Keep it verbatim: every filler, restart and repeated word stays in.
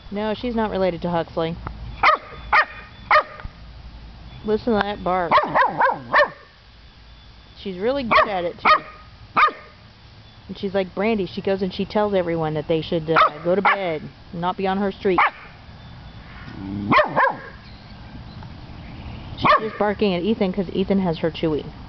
No, she's not related to Huxley. Listen to that bark. She's really good at it, too. And she's like Brandy. She goes and she tells everyone that they should uh, go to bed and not be on her street. She's just barking at Ethan because Ethan has her chewy.